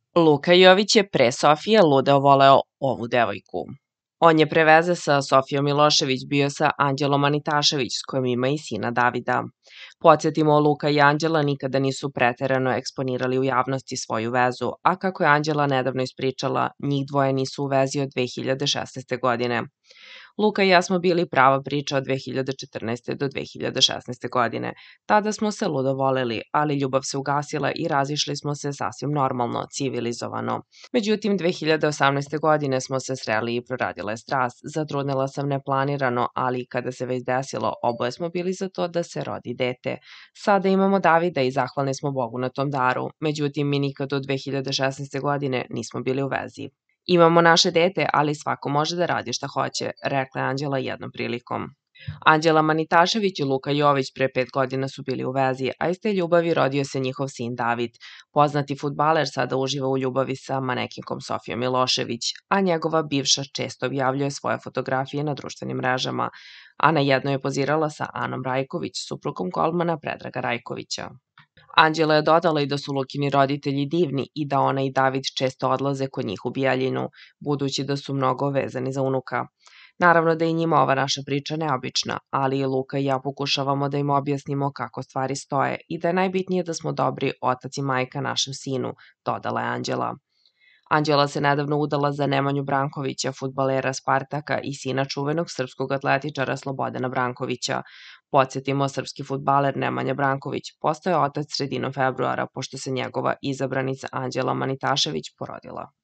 Luka Jović je pre Sofije ludeo voleo ovu devojku. On je pre veze sa Sofijom Milošević bio sa Anđelom Anitašević, s kojom ima i sina Davida. Podsjetimo, Luka i Anđela nikada nisu preterano eksponirali u javnosti svoju vezu, a kako je Anđela nedavno ispričala, njih dvoje nisu u vezi od 2016. godine. Luka i ja smo bili prava priča od 2014. do 2016. godine. Tada smo se ludo voleli, ali ljubav se ugasila i razišli smo se sasvim normalno, civilizovano. Međutim, 2018. godine smo se sreli i proradila je strast. Zatrudnela sam neplanirano, ali kada se već desilo, oboje smo bili za to da se rodi dete. Sada imamo Davida i zahvalni smo Bogu na tom daru. Međutim, mi nikad od 2016. godine nismo bili u vezi. Imamo naše dete, ali svako može da radi šta hoće, rekla je Anđela jednom prilikom. Anđela Manitašević i Luka Jović pre 5 godina su bili u vezi, a iz te ljubavi rodio se njihov sin David. Poznati fudbaler sada uživa u ljubavi sa manekinkom Sofijom Milošević, a njegova bivša često objavljuje svoje fotografije na društvenim mrežama, a na jednoj je pozirala sa Anom Rajković, suprugom golmana Predraga Rajkovića. Anđela je dodala i da su Lukini roditelji divni i da ona i David često odlaze kod njih u Bijeljinu, budući da su mnogo vezani za unuka. Naravno da je njima ova naša priča neobična, ali i Luka i ja pokušavamo da im objasnimo kako stvari stoje i da je najbitnije da smo dobri otac i majka našem sinu, dodala je Anđela. Anđela se nedavno udala za Nemanju Brankovića, fudbalera Spartaka i sina čuvenog srpskog atletičara Slobodana Brankovića. Podsjetimo, srpski fudbaler Nemanja Branković postao je otac sredinom februara, pošto se njegova izabranica Anđela Manitašević porodila.